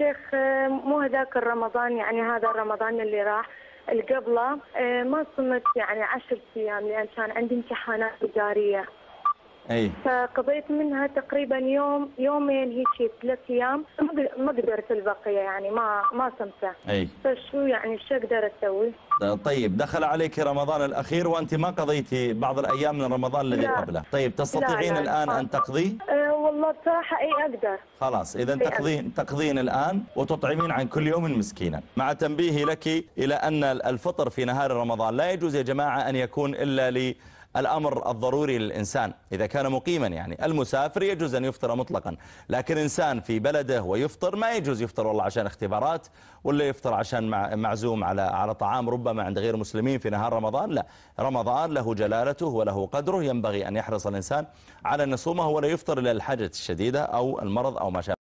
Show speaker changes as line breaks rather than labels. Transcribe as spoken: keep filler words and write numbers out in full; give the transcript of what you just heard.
شيخ مو هذاك الرمضان، يعني هذا الرمضان اللي راح اللي قبله ما صمت يعني عشر أيام لأن كان عندي امتحانات إدارية.
اي
فقضيت منها تقريبا يوم يومين هيك ثلاث ايام، ما قدرت البقيه يعني ما ما صمته.
اي
فشو يعني شو اقدر اسوي؟
طيب دخل عليك رمضان الأخير وأنت ما قضيتي بعض الأيام من رمضان الذي
لا.
قبله. طيب تستطيعين
لا لا
الآن
لا.
أن تقضي؟
أه والله بصراحه اي اقدر.
خلاص إذا تقضين تقضين الآن وتطعمين عن كل يوم مسكينا، مع تنبيهي لك إلى أن الفطر في نهار رمضان لا يجوز يا جماعة أن يكون إلا للأمر الضروري للإنسان إذا كان مقيما. يعني المسافر يجوز أن يفطر مطلقا، لكن إنسان في بلده ويفطر ما يجوز يفطر والله عشان اختبارات ولا يفطر عشان معزوم على على طعام ربما عند غير مسلمين في نهار رمضان. لا، رمضان له جلالته وله قدره، ينبغي أن يحرص الإنسان على أن يصومه ولا يفطر إلى الحاجة الشديدة أو المرض أو ما شابه.